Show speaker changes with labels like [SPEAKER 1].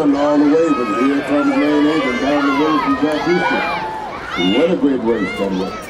[SPEAKER 1] won all the way, but here comes LeAnderay down the road from Southeastern. What a great race, by the way.